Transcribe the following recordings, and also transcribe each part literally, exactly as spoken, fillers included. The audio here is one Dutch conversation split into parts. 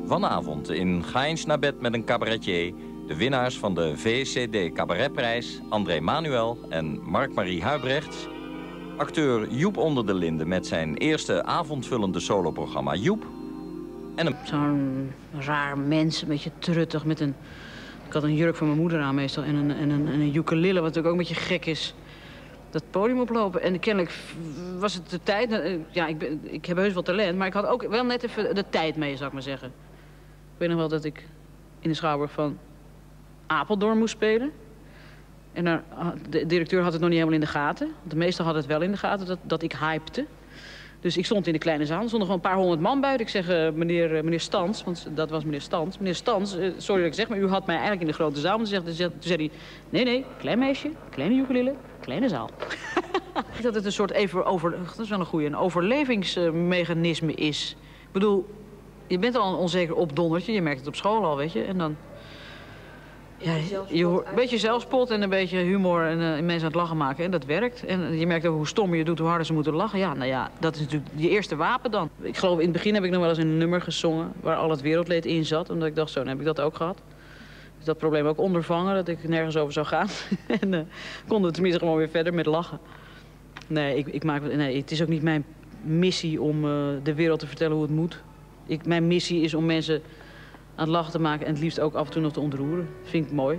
Vanavond in Ga eens naar bed met een cabaretier... de winnaars van de V C D Cabaretprijs, André Manuel en Mark-Marie Huibrechts... acteur Joep Onder de Linden met zijn eerste avondvullende soloprogramma Joep... en een... Zo'n raar mens, een beetje truttig met een... Ik had een jurk van mijn moeder aan meestal en een, en een, en een ukulele, wat natuurlijk ook een beetje gek is. Dat podium oplopen. En kennelijk was het de tijd... Ja, ik, ben, ik heb heus wel talent, maar ik had ook wel net even de tijd mee, zou ik maar zeggen. Ik weet nog wel dat ik in de Schouwburg van Apeldoorn moest spelen. En daar, de directeur had het nog niet helemaal in de gaten. De meesten hadden het wel in de gaten, dat, dat ik hypte. Dus ik stond in de kleine zaal, er stonden gewoon een paar honderd man buiten. Ik zeg, uh, meneer, uh, meneer Stans, want dat was meneer Stans. Meneer Stans, uh, sorry dat ik zeg, maar u had mij eigenlijk in de grote zaal moeten zeggen. Toen zei hij, nee, nee, klein meisje, kleine ukulele, kleine zaal. Dat het een soort even over, dat is wel een goeie, een overlevingsmechanisme is. Ik bedoel, je bent al een onzeker opdondertje, je merkt het op school al, weet je. En dan... Ja, je hoort een beetje zelfspot en een beetje humor en uh, mensen aan het lachen maken. En dat werkt. En je merkt ook hoe stommer je doet, hoe harder ze moeten lachen. Ja, nou ja, dat is natuurlijk je eerste wapen dan. Ik geloof, in het begin heb ik nog wel eens een nummer gezongen waar al het wereldleed in zat. Omdat ik dacht, zo, dan heb ik dat ook gehad. Dus dat probleem ook ondervangen, dat ik nergens over zou gaan. en uh, konden we tenminste gewoon weer verder met lachen. Nee, ik, ik maak, nee, het is ook niet mijn missie om uh, de wereld te vertellen hoe het moet. Ik, mijn missie is om mensen... aan het lachen te maken en het liefst ook af en toe nog te ontroeren. Dat vind ik mooi.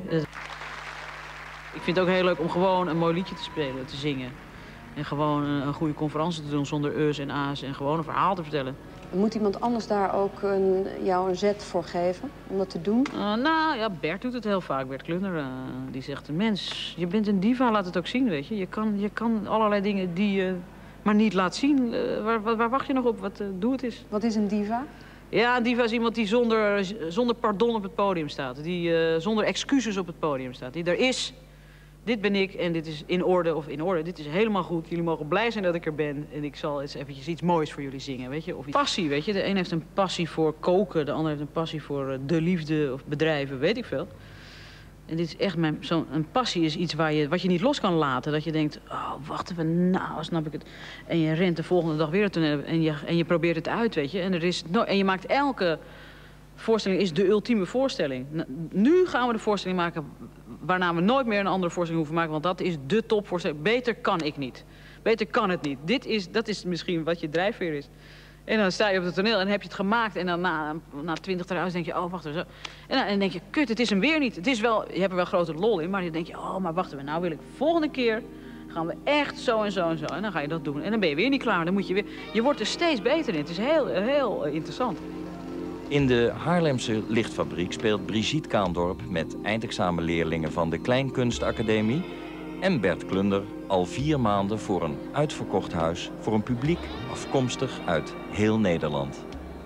Ik vind het ook heel leuk om gewoon een mooi liedje te spelen, te zingen. En gewoon een, een goede conferentie te doen zonder eus en a's en gewoon een verhaal te vertellen. Moet iemand anders daar ook een, jou een zet voor geven om dat te doen? Uh, nou ja, Bert doet het heel vaak. Bert Klunder, uh, die zegt, mens, je bent een diva, laat het ook zien, weet je. Je kan, je kan allerlei dingen die je maar niet laat zien. Uh, waar, waar, waar wacht je nog op? Wat, uh, doe het eens. Wat is een diva? Ja, een diva is iemand die zonder, zonder pardon op het podium staat. Die uh, zonder excuses op het podium staat. Die er is, dit ben ik en dit is in orde of in orde. Dit is helemaal goed. Jullie mogen blij zijn dat ik er ben. En ik zal eens eventjes iets moois voor jullie zingen, weet je. Of iets. Passie, weet je. De een heeft een passie voor koken. De ander heeft een passie voor uh, de liefde of bedrijven, weet ik veel. En dit is echt mijn... Zo'n een passie is iets waar je, wat je niet los kan laten. Dat je denkt, oh, wacht even, nou, snap ik het. En je rent de volgende dag weer het toneel en je, en je probeert het uit, weet je. En, er is no, en je maakt elke voorstelling, is de ultieme voorstelling. Nu gaan we de voorstelling maken waarna we nooit meer een andere voorstelling hoeven maken. Want dat is de topvoorstelling. Beter kan ik niet. Beter kan het niet. Dit is, dat is misschien wat je drijfveer is. En dan sta je op het toneel en dan heb je het gemaakt. En dan na, na twintig eruit denk je, oh, wacht even. En dan, en dan denk je, kut, het is hem weer niet. Het is wel, je hebt er wel grote lol in, maar dan denk je, oh, maar wacht even. Nou wil ik volgende keer, gaan we echt zo en zo en zo. En dan ga je dat doen. En dan ben je weer niet klaar. Dan moet je weer, je wordt er steeds beter in. Het is heel, heel interessant. In de Haarlemse Lichtfabriek speelt Brigitte Kaandorp... met eindexamenleerlingen van de Kleinkunstacademie... en Bert Klunder al vier maanden voor een uitverkocht huis... voor een publiek afkomstig uit heel Nederland.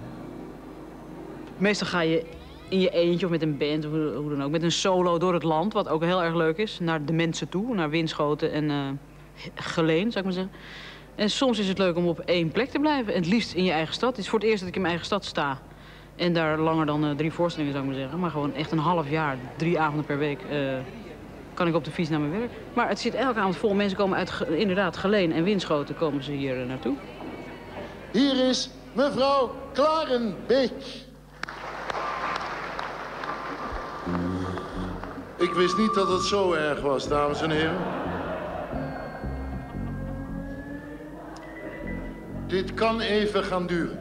Meestal ga je in je eentje of met een band, of hoe dan ook... met een solo door het land, wat ook heel erg leuk is... naar de mensen toe, naar Winschoten en uh, Geleen, zou ik maar zeggen. En soms is het leuk om op één plek te blijven. En het liefst in je eigen stad. Het is voor het eerst dat ik in mijn eigen stad sta... en daar langer dan uh, drie voorstellingen, zou ik maar zeggen. Maar gewoon echt een half jaar, drie avonden per week... Uh, kan ik op de fiets naar mijn werk. Maar het zit elke avond vol. Mensen komen uit, inderdaad, Geleen en Winschoten komen ze hier uh, naartoe. Hier is mevrouw Klarenbeek. Ik wist niet dat het zo erg was, dames en heren. Dit kan even gaan duren.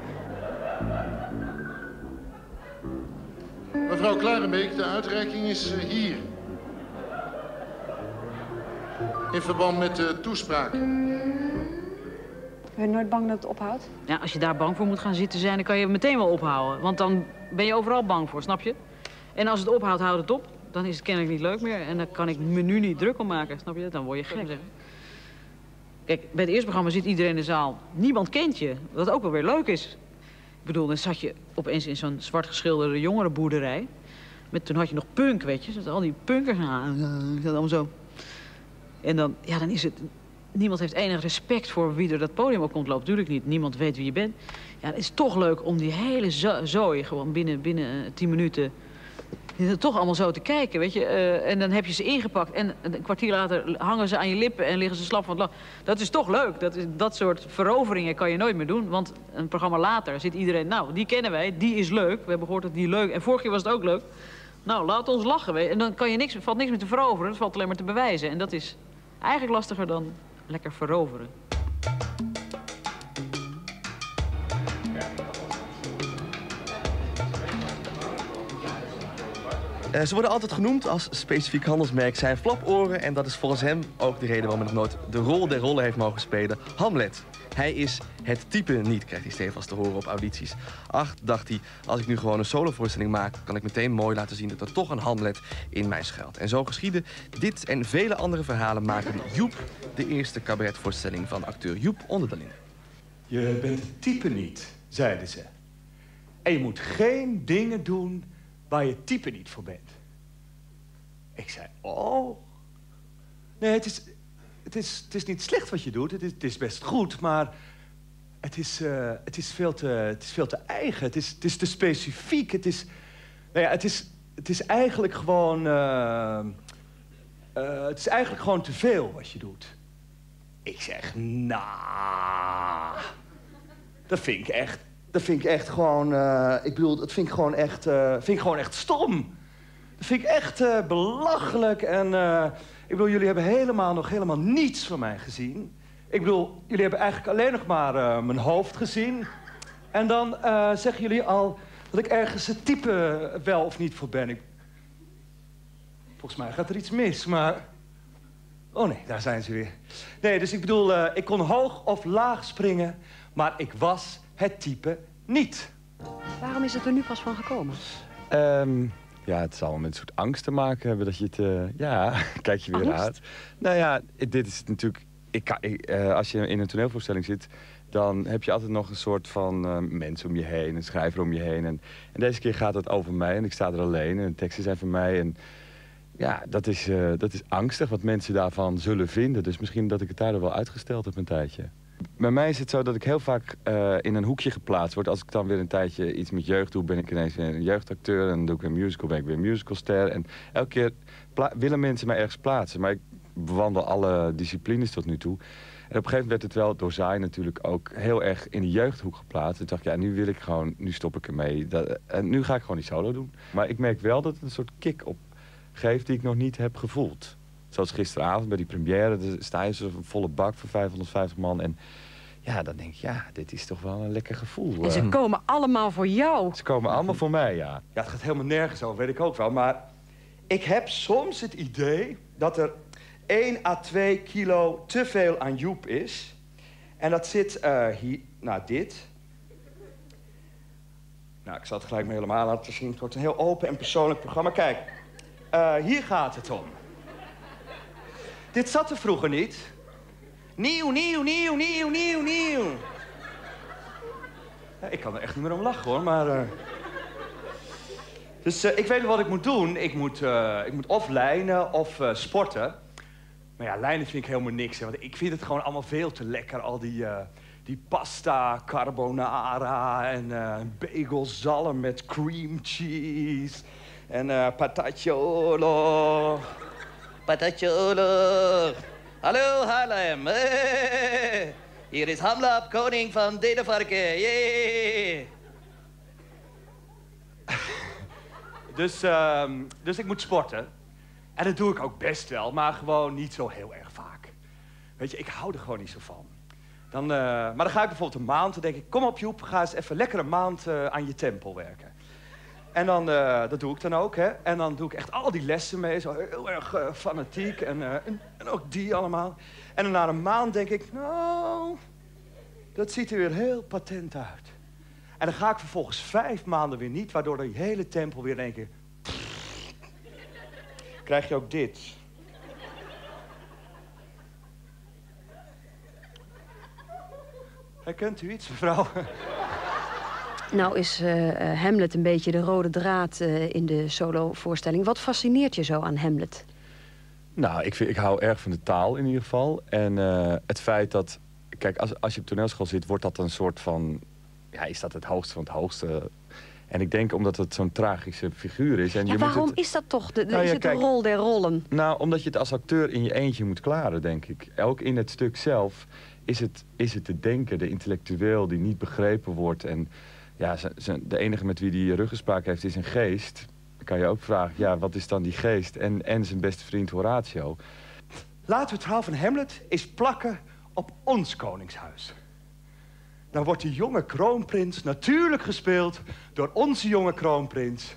Mevrouw Klarenbeek, de uitreiking is uh, hier. In verband met de toespraak. Ben je nooit bang dat het ophoudt? Ja, als je daar bang voor moet gaan zitten zijn, dan kan je meteen wel ophouden. Want dan ben je overal bang voor, snap je? En als het ophoudt, houdt het op. Dan is het kennelijk niet leuk meer. En dan kan ik me nu niet druk om maken, snap je? Dan word je gek. Kijk, bij het eerste programma zit iedereen in de zaal. Niemand kent je, wat ook wel weer leuk is. Ik bedoel, dan zat je opeens in zo'n zwart geschilderde jongerenboerderij. Met, toen had je nog punk, weet je. Al die punkers, dat allemaal zo. En dan, ja, dan is het... Niemand heeft enig respect voor wie er dat podium op komt lopen. Natuurlijk niet. Niemand weet wie je bent. Ja, het is toch leuk om die hele zo zooi gewoon binnen, binnen uh, tien minuten Je zit toch allemaal zo te kijken, weet je. Uh, en dan heb je ze ingepakt en een kwartier later hangen ze aan je lippen en liggen ze slap van het lachen. Dat is toch leuk. Dat, is, dat soort veroveringen kan je nooit meer doen. Want een programma later zit iedereen, nou, die kennen wij, die is leuk. We hebben gehoord dat die leuk, en vorige keer was het ook leuk. Nou, laat ons lachen, weet je. En dan kan je niks, valt niks meer te veroveren, het valt alleen maar te bewijzen. En dat is eigenlijk lastiger dan lekker veroveren. Uh, ze worden altijd genoemd als specifiek handelsmerk zijn flaporen. En dat is volgens hem ook de reden waarom hij nog nooit de rol der rollen heeft mogen spelen. Hamlet. Hij is het type niet, krijgt hij stevast te horen op audities. Ach, dacht hij, als ik nu gewoon een solovoorstelling maak, kan ik meteen mooi laten zien dat er toch een Hamlet in mij schuilt. En zo geschiedde. Dit en vele andere verhalen maken Joep de eerste cabaretvoorstelling van acteur Joep onder de Linden. Je bent het type niet, zeiden ze. En je moet geen dingen doen waar je type niet voor bent. Ik zei, oh. Nee, het is, het is, het is niet slecht wat je doet. Het is, het is best goed, maar het is, uh, het is, veel, te, het is veel te eigen. Het is, het is te specifiek. Het is, nou ja, het is, het is eigenlijk gewoon... Uh, uh, het is eigenlijk gewoon te veel wat je doet. Ik zeg, nou... Dat vind ik echt... Dat vind ik echt gewoon, uh, ik bedoel, dat vind ik gewoon echt, uh, vind ik gewoon echt stom. Dat vind ik echt uh, belachelijk. En uh, ik bedoel, jullie hebben helemaal nog helemaal niets van mij gezien. Ik bedoel, jullie hebben eigenlijk alleen nog maar uh, mijn hoofd gezien. En dan uh, zeggen jullie al dat ik ergens het type wel of niet voor ben. Ik... Volgens mij gaat er iets mis, maar... Oh nee, daar zijn ze weer. Nee, dus ik bedoel, uh, ik kon hoog of laag springen, maar ik was... het type niet. Waarom is het er nu pas van gekomen? Um, ja, het zal met een soort angst te maken hebben dat je het... Uh, ja, kijk je weer angst? uit. Nou ja, dit is natuurlijk... Ik, ik, uh, als je in een toneelvoorstelling zit, dan heb je altijd nog een soort van uh, mensen om je heen, een schrijver om je heen. En, en deze keer gaat het over mij en ik sta er alleen en de teksten zijn van mij. En ja, dat is, uh, dat is angstig wat mensen daarvan zullen vinden. Dus misschien dat ik het daardoor wel uitgesteld heb een tijdje. Bij mij is het zo dat ik heel vaak uh, in een hoekje geplaatst word. Als ik dan weer een tijdje iets met jeugd doe, ben ik ineens weer een jeugdacteur. En dan doe ik weer een musical, ben ik weer een musicalster. En elke keer willen mensen mij ergens plaatsen. Maar ik bewandel alle disciplines tot nu toe. En op een gegeven moment werd het wel door Zaai natuurlijk ook heel erg in de jeugdhoek geplaatst. En dacht ik, ja, nu wil ik gewoon, nu stop ik ermee. Dat, en nu ga ik gewoon die solo doen. Maar ik merk wel dat het een soort kick op geeft die ik nog niet heb gevoeld. Zoals gisteravond bij die première, daar sta je zo'n volle bak voor vijfhonderdvijftig man. En ja, dan denk ik, ja, dit is toch wel een lekker gevoel. En ze komen allemaal voor jou. Ze komen allemaal voor mij, ja. Ja, het gaat helemaal nergens over, weet ik ook wel. Maar ik heb soms het idee dat er één à twee kilo te veel aan Joep is. En dat zit uh, hier, nou dit. Nou, ik zal het gelijk maar helemaal laten zien. Het wordt een heel open en persoonlijk programma. Kijk, uh, hier gaat het om. Dit zat er vroeger niet. Nieuw, nieuw, nieuw, nieuw, nieuw, nieuw. Ja, ik kan er echt niet meer om lachen, hoor, maar... Uh... Dus uh, ik weet wat ik moet doen. Ik moet, uh, ik moet of lijnen of uh, sporten. Maar ja, lijnen vind ik helemaal niks, hè, want ik vind het gewoon allemaal veel te lekker. Al die, uh, die pasta carbonara en uh, bagelzalm met cream cheese. En uh, patatjolo. Patatjolo. Hallo Haarlem. Hey. Hier is Hamlet, koning van Denemarken. Yeah. dus, uh, dus ik moet sporten. En dat doe ik ook best wel, maar gewoon niet zo heel erg vaak. Weet je, ik hou er gewoon niet zo van. Dan, uh, maar dan ga ik bijvoorbeeld een maand, dan denk ik... kom op Joep, ga eens even lekker een maand uh, aan je tempo werken. En dan, uh, dat doe ik dan ook, hè. En dan doe ik echt al die lessen mee, zo heel erg uh, fanatiek. En, uh, en, en ook die allemaal. En dan na een maand denk ik, nou... dat ziet er weer heel patent uit. En dan ga ik vervolgens vijf maanden weer niet... waardoor die hele tempo weer in één keer... krijg je ook dit. Herkent u iets, mevrouw? Nou is uh, Hamlet een beetje de rode draad uh, in de solovoorstelling. Wat fascineert je zo aan Hamlet? Nou, ik, vind, ik hou erg van de taal in ieder geval. En uh, het feit dat... Kijk, als, als je op toneelschool zit, wordt dat een soort van... Ja, is dat het hoogste van het hoogste. En ik denk omdat het zo'n tragische figuur is. En Ja, je waarom moet het... is dat toch? De, de, Nou is ja, het kijk, de rol der rollen? Nou, omdat je het als acteur in je eentje moet klaren, denk ik. Ook in het stuk zelf is het, is het de denker, de intellectueel die niet begrepen wordt. En ja, z- z- de enige met wie die ruggespraak heeft is een geest. Dan kan je ook vragen, ja, wat is dan die geest? En, en zijn beste vriend Horatio. Laten we het verhaal van Hamlet eens plakken op ons koningshuis. Dan wordt die jonge kroonprins natuurlijk gespeeld door onze jonge kroonprins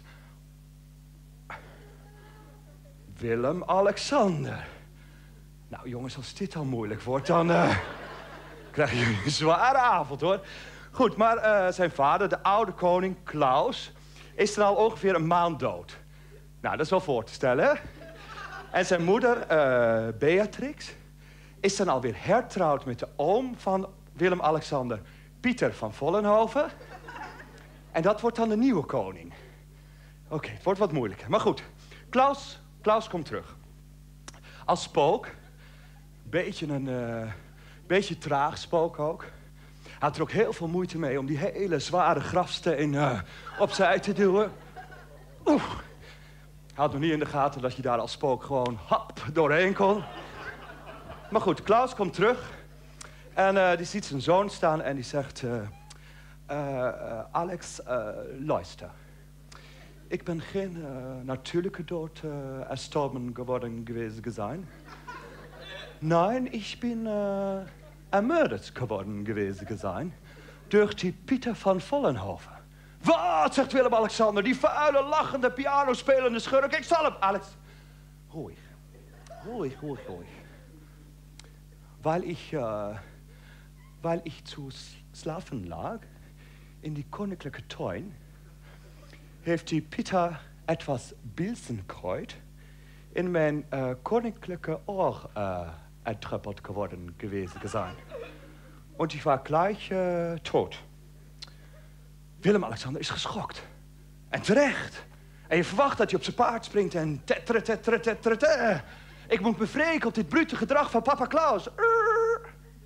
Willem-Alexander. Nou jongens, als dit al moeilijk wordt, dan uh, krijgen jullie een zware avond hoor. Goed, maar uh, zijn vader, de oude koning Klaus, is er al ongeveer een maand dood. Nou, dat is wel voor te stellen, hè? En zijn moeder, uh, Beatrix, is dan alweer hertrouwd met de oom van Willem-Alexander, Pieter van Vollenhoven. En dat wordt dan de nieuwe koning. Oké, okay, het wordt wat moeilijker. Maar goed, Klaus, Klaus komt terug. Als spook. Beetje een uh, beetje traag spook ook. Hij had er ook heel veel moeite mee om die hele zware grafsteen uh, opzij te duwen. Oeh. Hij had nog niet in de gaten dat je daar als spook gewoon hap doorheen kon. Maar goed, Klaus komt terug. En uh, die ziet zijn zoon staan en die zegt... Uh, uh, uh, Alex, uh, luister. Ik ben geen uh, natuurlijke dood uh, erstorben geworden geweest zijn. Nee, ik ben uh, ermordet geworden geweest zijn. Door die Pieter van Vollenhoven. Wat, zegt Willem-Alexander, die vuile, lachende, pianospelende schurk. Ik zal hem... Alex, ruhig. Ruhig, ruhig, ruhig. Weil ich, uh, weil ich zu slapen lag in die koninklijke tuin, heeft die Pieter etwas Bilsenkreut in mijn uh, koninklijke oor uh, ertruppelt geworden gewesen zijn. Und ich war gleich uh, tot. Willem-Alexander is geschokt. En terecht. En je verwacht dat hij op zijn paard springt en... Tetre, tetre, tetre, tetre. Ik moet me wreken op dit brute gedrag van papa Klaus. Urr.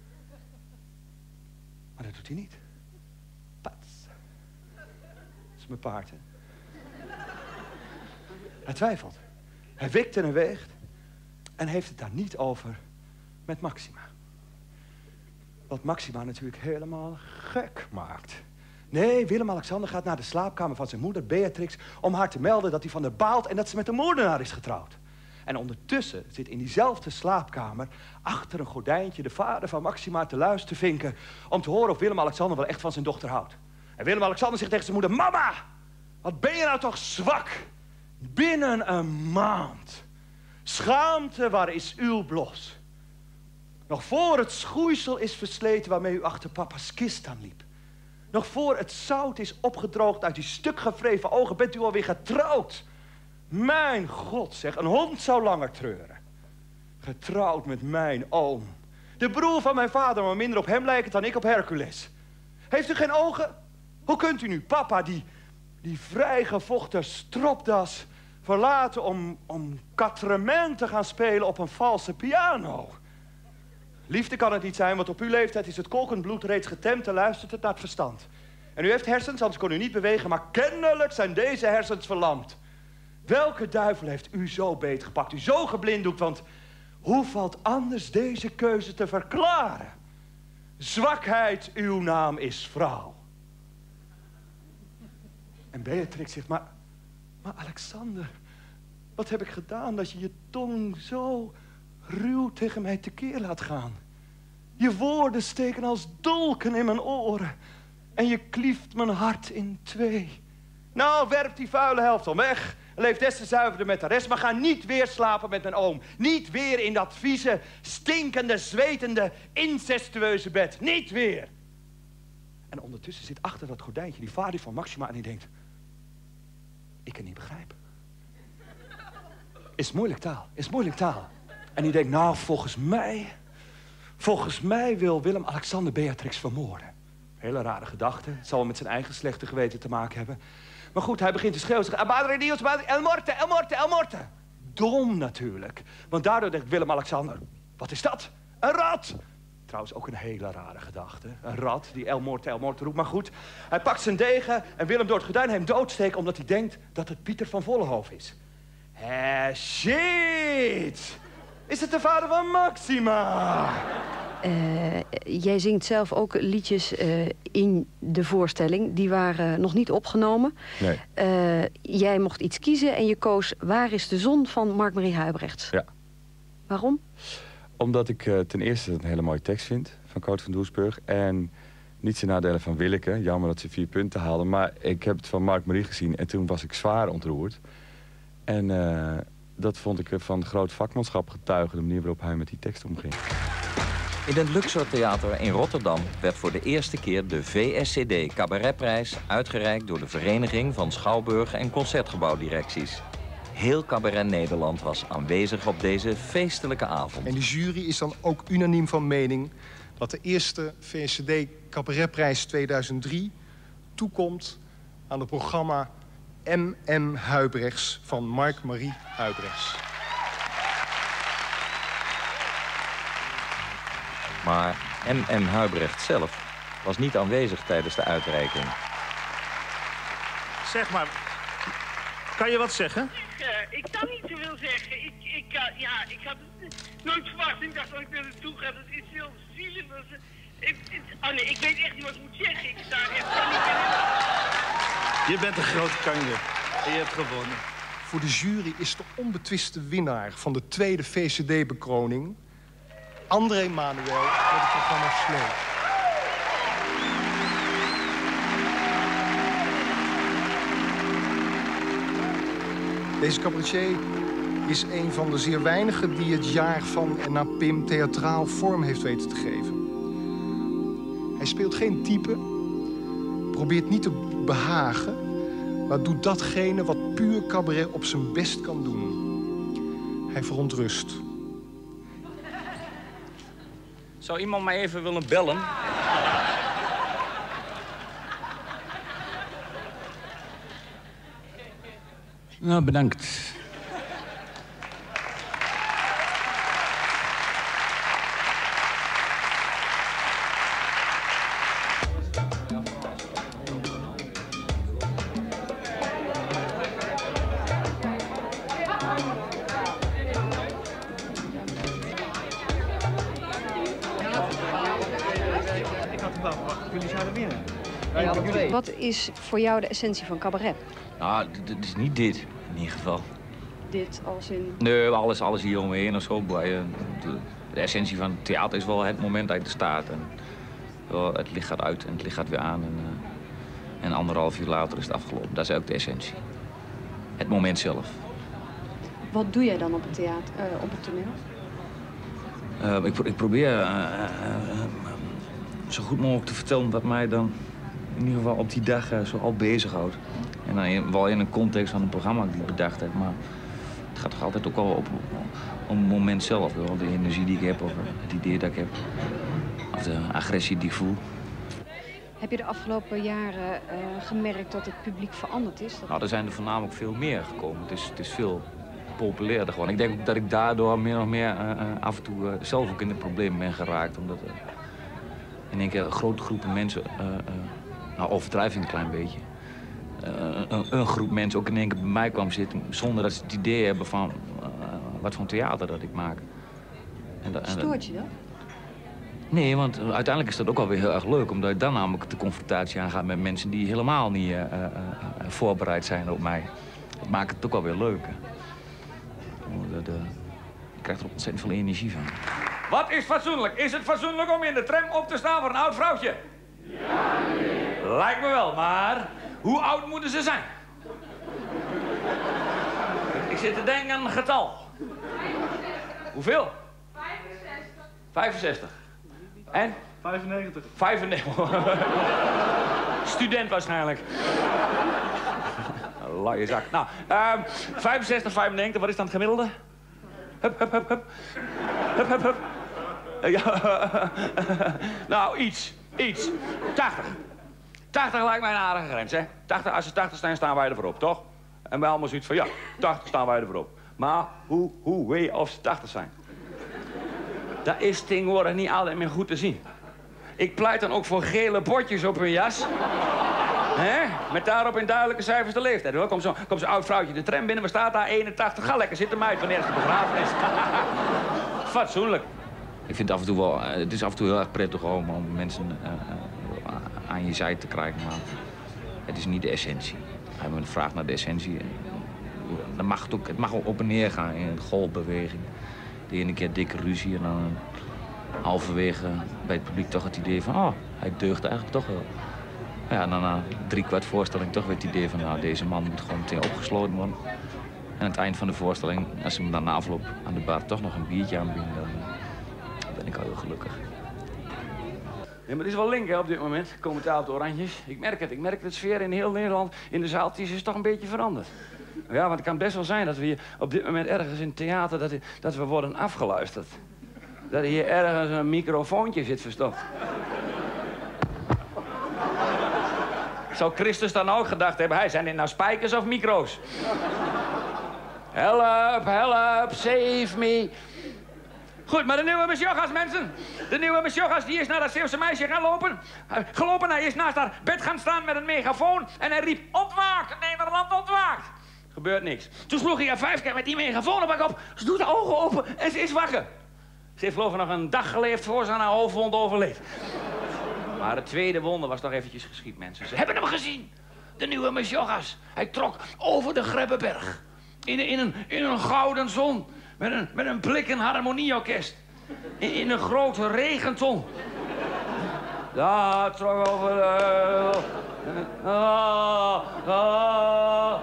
Maar dat doet hij niet. Pats. Dat is mijn paard, hè. Hij twijfelt. Hij wikt en weegt. En heeft het daar niet over met Maxima. Wat Maxima natuurlijk helemaal gek maakt. Nee, Willem-Alexander gaat naar de slaapkamer van zijn moeder, Beatrix... om haar te melden dat hij van haar baalt en dat ze met een moordenaar is getrouwd. En ondertussen zit in diezelfde slaapkamer... achter een gordijntje de vader van Maxima te luisteren vinken... om te horen of Willem-Alexander wel echt van zijn dochter houdt. En Willem-Alexander zegt tegen zijn moeder... Mama, wat ben je nou toch zwak? Binnen een maand. Schaamte, waar is uw blos? Nog voor het schoeisel is versleten waarmee u achter papa's kist aan liep. Nog voor het zout is opgedroogd uit die stukgevreven ogen... bent u alweer getrouwd. Mijn God, zeg, een hond zou langer treuren. Getrouwd met mijn oom. De broer van mijn vader, maar minder op hem lijkend dan ik op Hercules. Heeft u geen ogen? Hoe kunt u nu papa, die, die vrijgevochten stropdas... verlaten om, om quatrement te gaan spelen op een valse piano? Liefde kan het niet zijn, want op uw leeftijd is het kolkend bloed reeds getemd... en luistert het naar het verstand. En u heeft hersens, anders kon u niet bewegen... maar kennelijk zijn deze hersens verlamd. Welke duivel heeft u zo beetgepakt, u zo geblinddoekt? Want hoe valt anders deze keuze te verklaren? Zwakheid, uw naam is vrouw. En Beatrix zegt, maar, maar Alexander... wat heb ik gedaan dat je je tong zo ruw tegen mij tekeer laat gaan? Je woorden steken als dolken in mijn oren... en je klieft mijn hart in twee. Nou, werp die vuile helft om weg... leef des te zuiverder met de rest, maar ga niet weer slapen met mijn oom. Niet weer in dat vieze, stinkende, zwetende, incestueuze bed. Niet weer. En ondertussen zit achter dat gordijntje die vader van Maxima en die denkt... ik kan niet begrijpen. Is moeilijk taal, is moeilijk taal. En die denkt, nou, volgens mij... volgens mij wil Willem-Alexander Beatrix vermoorden. Hele rare gedachte. Het zal wel met zijn eigen slechte geweten te maken hebben... Maar goed, hij begint te schreeuwen. Padre Dios, El Morte, El Morte, El Morte. Dom natuurlijk. Want daardoor denkt Willem-Alexander... wat is dat? Een rat! Trouwens ook een hele rare gedachte. Een rat die El Morte, El Morte roept. Maar goed, hij pakt zijn degen en wil hem door het gordijn hem doodsteken... omdat hij denkt dat het Pieter van Vollenhoven is. Hé, shit! Is het de vader van Maxima? Uh, jij zingt zelf ook liedjes uh, in de voorstelling. Die waren nog niet opgenomen. Nee. Uh, jij mocht iets kiezen en je koos Waar is de zon van Mark-Marie Huibrechts. Ja. Waarom? Omdat ik uh, ten eerste een hele mooie tekst vind van Coot van Doesburg. En niet zijn nadelen van Willeke. Jammer dat ze vier punten haalden. Maar ik heb het van Mark-Marie gezien en toen was ik zwaar ontroerd. En uh, dat vond ik van groot vakmanschap getuigen. De manier waarop hij met die tekst omging. In het Luxor Theater in Rotterdam werd voor de eerste keer de V S C D Cabaretprijs uitgereikt door de Vereniging van Schouwburg- en Concertgebouwdirecties. Heel Cabaret Nederland was aanwezig op deze feestelijke avond. En de jury is dan ook unaniem van mening dat de eerste V S C D Cabaretprijs tweeduizend drie toekomt aan het programma M M Huibrechts van Mark-Marie Huibrechts. Maar M M Huibrechts zelf was niet aanwezig tijdens de uitreiking. Zeg maar, kan je wat zeggen? Ik, uh, ik kan niet zoveel zeggen. Ik, ik, uh, ja, ik had het nooit verwacht. Ik dacht dat ik er naartoe ga. Dat is heel zielig. Dat is, ik, ik, oh nee, ik weet echt niet wat ik moet zeggen. Ik sta er echt niet in. Je bent een grote kanjer. En je hebt gewonnen. Voor de jury is de onbetwiste winnaar van de tweede V C D-bekroning André Manuel met het programma Sneeuw. Deze cabaretier is een van de zeer weinigen die het jaar van en na Pim theatraal vorm heeft weten te geven. Hij speelt geen type, probeert niet te behagen, maar doet datgene wat puur cabaret op zijn best kan doen. Hij verontrust. Zou iemand mij even willen bellen? Nou, bedankt. Jullie zouden winnen. Wat is voor jou de essentie van cabaret? Nou, het is niet dit, in ieder geval. Dit als in... Nee, alles, alles hier omheen of zo. De, de essentie van het theater is wel het moment dat je er staat. En, wel, het licht gaat uit en het licht gaat weer aan. En, uh, en anderhalf uur later is het afgelopen. Dat is ook de essentie. Het moment zelf. Wat doe jij dan op het theater, uh, op het toneel? Uh, ik, ik probeer uh, uh, uh, zo goed mogelijk te vertellen wat mij dan in ieder geval op die dag uh, zo al bezighoudt. En dan in, wel in een context van een programma die ik bedacht heb, maar het gaat toch altijd ook wel op, op het moment zelf. Wel. De energie die ik heb, of het idee dat ik heb, of de agressie die ik voel. Heb je de afgelopen jaren uh, gemerkt dat het publiek veranderd is? Dat... Nou, er zijn er voornamelijk veel meer gekomen. Het is, het is veel populairder gewoon. Ik denk ook dat ik daardoor meer nog meer uh, uh, af en toe uh, zelf ook in de problemen ben geraakt. Omdat uh, in één keer grote groepen mensen, uh, uh, nou overdrijving een klein beetje, uh, een, een groep mensen ook in één keer bij mij kwam zitten zonder dat ze het idee hebben van uh, wat voor theater dat ik maak. En da, en Stoort je dat? Nee, want uiteindelijk is dat ook wel weer heel erg leuk, omdat je dan namelijk de confrontatie aangaat met mensen die helemaal niet uh, uh, uh, voorbereid zijn op mij. Dat maakt het ook wel weer leuk. De, de, je krijgt er ontzettend veel energie van. Wat is fatsoenlijk? Is het fatsoenlijk om in de tram op te staan voor een oud vrouwtje? Ja, nee. Lijkt me wel, maar hoe oud moeten ze zijn? Ik zit te denken aan een getal. Hoeveel? vijfenzestig. vijfenzestig. En? vijfennegentig. vijfennegentig. Student waarschijnlijk. Laie zak. Nou, um, vijfenzestig, vijfennegentig, wat is dan het gemiddelde? Hup, hup, hup, hup. Hup, hup, hup. Ja, nou, iets. Iets. tachtig. tachtig lijkt mij een aardige grens, hè? tachtig, als ze tachtig zijn, staan wij er voorop, toch? En wij allemaal zoiets van, ja, tachtig staan wij er voorop. Maar hoe, hoe weet je of ze tachtig zijn? Dat is tegenwoordig niet altijd meer goed te zien. Ik pleit dan ook voor gele bordjes op hun jas. Hè? Met daarop in duidelijke cijfers de leeftijd. Hoor. Komt zo'n kom zo oud vrouwtje de tram binnen, waar staat daar eenentachtig. Ga lekker zitten, meid, wanneer is de begrafenis? Fatsoenlijk. Ik vind het af en toe wel, het is af en toe heel erg prettig om, om mensen uh, uh, aan je zij te krijgen, maar het is niet de essentie. Hij me vraagt naar de essentie. Dan mag het, ook, het mag ook op en neer gaan in een golfbeweging. De ene keer dikke ruzie en dan halverwege bij het publiek toch het idee van, oh, hij deugt eigenlijk toch wel. Ja, en dan na drie kwart voorstelling toch weer het idee van, nou, deze man moet gewoon meteen opgesloten worden. En aan het eind van de voorstelling, als ze hem dan na afloop aan de bar toch nog een biertje aanbieden, dan ben ik al heel gelukkig. Ja, maar het is wel link hè, op dit moment, commentaar op de Oranjes. Ik merk het, ik merk de sfeer in heel Nederland, in de zaaltjes is toch een beetje veranderd. Ja, want het kan best wel zijn dat we hier op dit moment ergens in het theater, dat, dat we worden afgeluisterd. Dat er hier ergens een microfoontje zit verstopt. Zou Christus dan ook gedacht hebben, hij, zijn dit nou spijkers of micro's? Help, help, save me. Goed, maar de nieuwe Mesjochas, mensen. De nieuwe Mesjochas, die is naar dat Zeeuwse meisje gaan lopen. Gelopen, hij is naast haar bed gaan staan met een megafoon. En hij riep, ontwaakt, Nederland ontwaakt. Gebeurt niks. Toen sloeg hij haar vijf keer met die megafoon op haar kop. Ze doet de ogen open en ze is wakker. Ze heeft geloof ik nog een dag geleefd voor ze aan haar hoofdwond overleed. Maar het tweede wonder was toch eventjes geschied, mensen. Ze hebben hem gezien. De nieuwe Mesjochas. Hij trok over de Grebbeberg. In, in, een, in een gouden zon. Met een, met een blikken harmonieorkest. In, in een grote regenton. Daar trok over de... Ah, ah,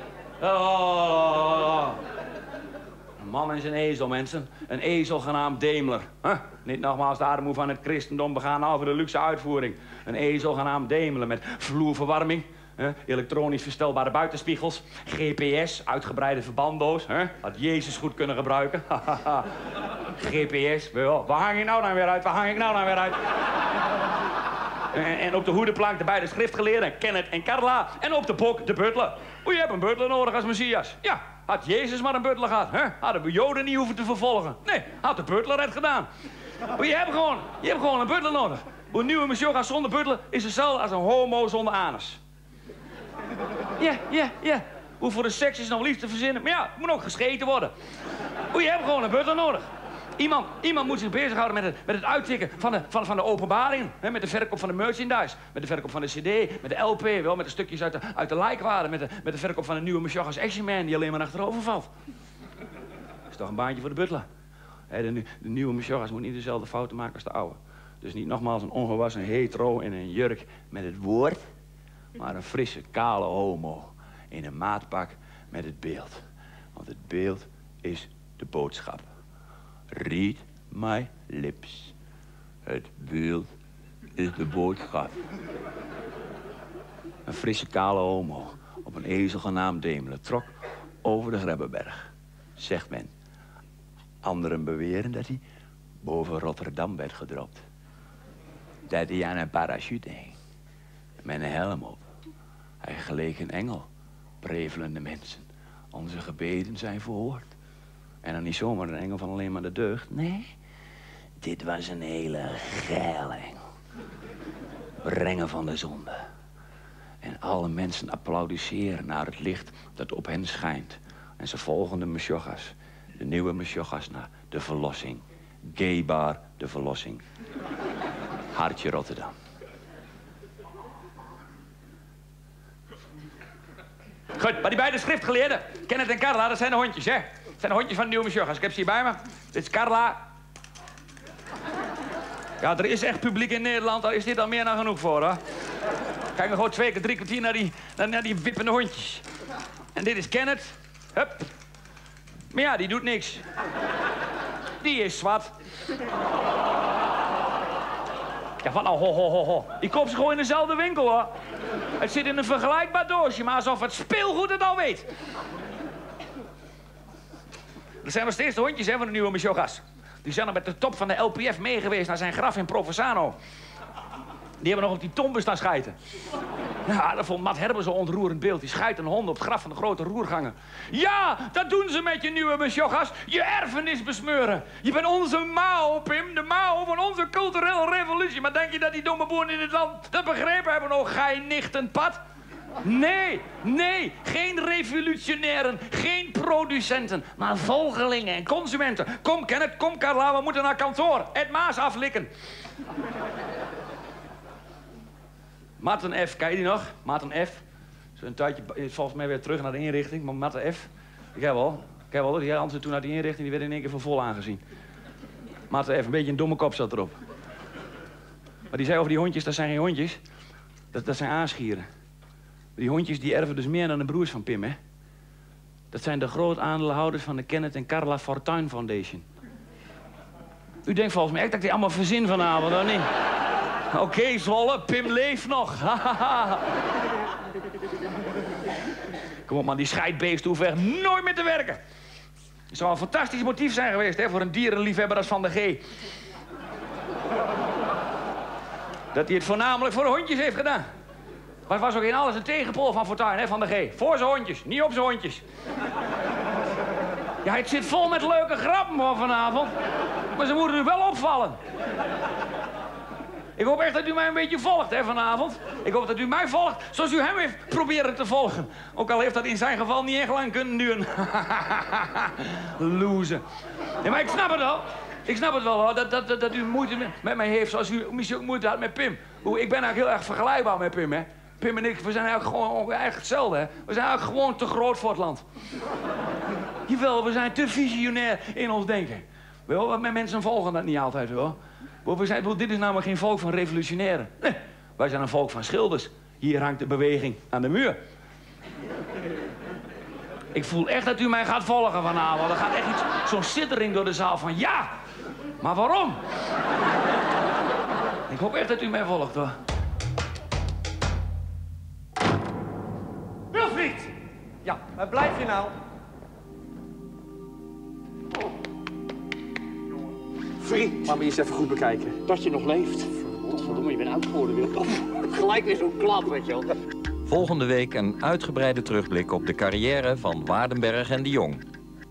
ah. Een man en zijn ezel, mensen. Een ezel genaamd Daimler. Huh? Niet nogmaals de armoe van het christendom begaan over de luxe uitvoering. Een ezel genaamd Daimler met vloerverwarming. Huh? Elektronisch verstelbare buitenspiegels. G P S, uitgebreide verbanddoos. Huh? Had Jezus goed kunnen gebruiken. G P S, wel, waar hang ik nou dan weer uit? Waar hang ik nou dan weer uit? En, en op de hoedenplank de beide schriftgeleerden, Kenneth en Carla. En op de bok de butler. O, je hebt een butler nodig als Messias. Ja, had Jezus maar een butler gehad. Hè? Hadden we Joden niet hoeven te vervolgen. Nee, had de butler het gedaan. Maar je hebt gewoon, je hebt gewoon een butler nodig. Een nieuwe Mesjochas zonder butler is hetzelfde als een homo zonder anus. Ja, ja, ja. Hoe voor de seks is nog liefst te verzinnen. Maar ja, het moet ook gescheten worden. O, je hebt gewoon een butler nodig. Iemand, iemand moet zich bezighouden met het, met het uittikken van de, van, van de openbaring. Hè, met de verkoop van de merchandise. Met de verkoop van de cd. Met de L P. Wel, met de stukjes uit de, uit de lijkwade. Met de, met de verkoop van een nieuwe Mesjochas Action Man die alleen maar achterover valt. Dat is toch een baantje voor de butler. Hè, de, de nieuwe Mesjochas moet niet dezelfde fouten maken als de oude. Dus niet nogmaals een ongewassen hetero in een jurk met het woord. Maar een frisse, kale homo in een maatpak met het beeld. Want het beeld is de boodschap. Read my lips. Het beeld is de boodschap. Een frisse, kale homo op een ezel genaamd Daimler trok over de Grebbeberg. Zegt men. Anderen beweren dat hij boven Rotterdam werd gedropt. Dat hij aan een parachute hing. Met een helm op. Hij geleek een engel. Prevelende mensen. Onze gebeden zijn verhoord. En dan niet zomaar een engel van alleen maar de deugd. Nee, dit was een hele geile engel. Brengen van de zonde. En alle mensen applaudisseren naar het licht dat op hen schijnt. En ze volgen de Mesjochas. De nieuwe Mesjochas naar de verlossing. Gaybar de verlossing. Hartje Rotterdam. Goed, maar die beide schriftgeleerden, Kenneth en Carla, dat zijn de hondjes, hè? Dat zijn de hondjes van de nieuwe Mesjochas. Ik heb ze hier bij me. Dit is Carla. Ja, er is echt publiek in Nederland, daar is dit al meer dan genoeg voor, hoor. Kijk maar gewoon twee keer drie kwartier naar die, naar, naar die wippende hondjes. En dit is Kenneth. Hup. Maar ja, die doet niks. Die is zwart. Ja, van nou, ho, ho, ho, ho. Die koopt ze gewoon in dezelfde winkel, hoor. Het zit in een vergelijkbaar doosje, maar alsof het speelgoed het al weet. Dat zijn nog steeds de hondjes, hè, van de nieuwe Mesjochas. Die zijn nog met de top van de L P F meegeweest naar zijn graf in Provenzano. Die hebben nog op die tombe staan schijten. Ja, dat vond Mat Herber zo'n ontroerend beeld. Die schijten honden op het graf van de grote roerganger. Ja, dat doen ze met je nieuwe besjoggas. Je erfenis besmeuren. Je bent onze Mao, Pim. De Mao van onze culturele revolutie. Maar denk je dat die domme boeren in dit land dat begrepen hebben? Oh, gij nichtend pad. Nee, nee, geen revolutionairen, geen producenten, maar volgelingen en consumenten. Kom Kenneth, kom Carla, we moeten naar kantoor. Het Maas aflikken. Matten F, ken je die nog? Matten F. Zo'n tijdje is volgens mij weer terug naar de inrichting, maar Matten F. Ik heb wel, ik heb wel, die anderen toen naar die inrichting, die werden in één keer voor vol aangezien. Matten F, een beetje een domme kop zat erop. Maar die zei over die hondjes, dat zijn geen hondjes. Dat, dat zijn aasgieren. Die hondjes die erven dus meer dan de broers van Pim, hè? Dat zijn de groot aandeelhouders van de Kenneth en Carla Fortuyn Foundation. U denkt volgens mij echt dat ik die allemaal verzin vanavond, hoor niet? Oké, okay, Zwolle, Pim leeft nog. Kom op man, die scheidbeest hoeft echt nooit meer te werken. Het zou een fantastisch motief zijn geweest, hè, voor een dierenliefhebber als Van der G. Dat hij het voornamelijk voor de hondjes heeft gedaan. Maar het was ook in alles een tegenpool van Fortuyn, hè, Van der G. Voor zijn hondjes, niet op zijn hondjes. Ja, het zit vol met leuke grappen van vanavond. Maar ze moeten u wel opvallen. Ik hoop echt dat u mij een beetje volgt, hè, vanavond. Ik hoop dat u mij volgt zoals u hem heeft proberen te volgen. Ook al heeft dat in zijn geval niet echt lang kunnen duren. Loser. Nee, maar ik snap het wel. Ik snap het wel, hoor, dat, dat, dat, dat u moeite met, met mij heeft zoals u misschien ook moeite had met Pim. Ik ben eigenlijk heel erg vergelijkbaar met Pim, hè. Pim en ik, we zijn eigenlijk gewoon eigenlijk hetzelfde, hè. We zijn eigenlijk gewoon te groot voor het land. Jawel, we zijn te visionair in ons denken. Wel, mijn mensen volgen dat niet altijd, hoor. We zijn, dit is namelijk geen volk van revolutionairen. Nee, wij zijn een volk van schilders. Hier hangt de beweging aan de muur. Ik voel echt dat u mij gaat volgen vanavond. Er gaat echt iets, zo'n siddering door de zaal van ja, maar waarom? Ik hoop echt dat u mij volgt, hoor. Wilfried! Ja, waar blijf je nou? Vriend, laat me eens even goed bekijken. Dat je nog leeft. Godverdomme, je bent oud geworden, Wil. Gelijk weer zo'n klap, weet je wel. Volgende week een uitgebreide terugblik op de carrière van Waardenberg en de Jong.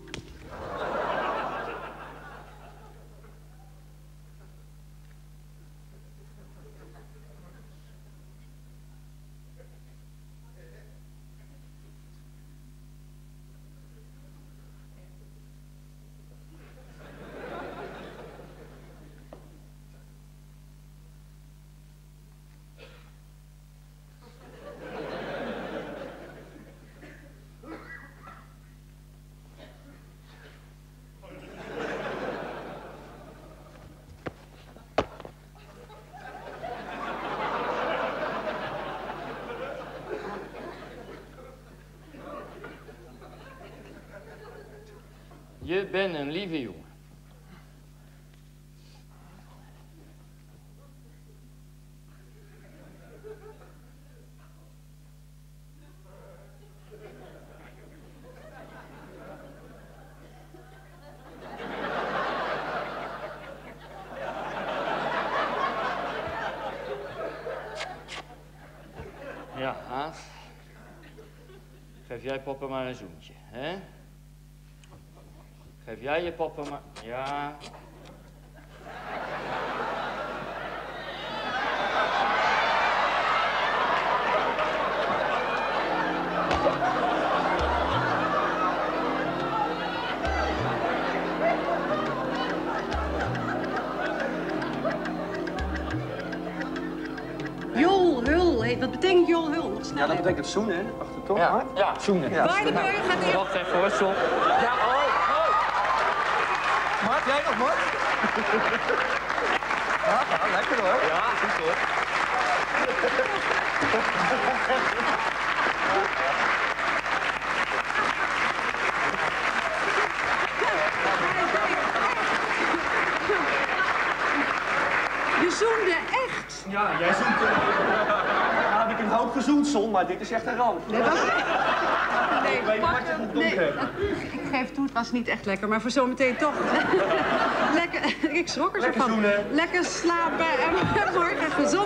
Je bent een lieve jongen. Ja, Haas. Geef jij papa maar een zoentje, hè? Geef jij je papa maar... Ja. Jol, hul. Hey, wat betekent jol, hul? Nog snel Ja, dat even. betekent zoenen, hè? Achter toch? Ja, ja, zoenen. Ja. Waardenberg gaat eerst. Wacht even hoor, Sol. Ja, oh, oh. Mart, jij nog, Mart? Ja, ja, lekker hoor. Ja, goed hoor. Je zoende echt. Ja, jij zoent... Uh... Ja, heb ik een hoop gezoend, Son, maar dit is echt een ramp. Nee, dat... Nee, ik weet niet wat je moet doen. nee. Ik geef toe, het was niet echt lekker, maar voor zometeen toch. Lekker, ik schrok er zo Lekker van. zoenen. Lekker slapen en morgen gezond.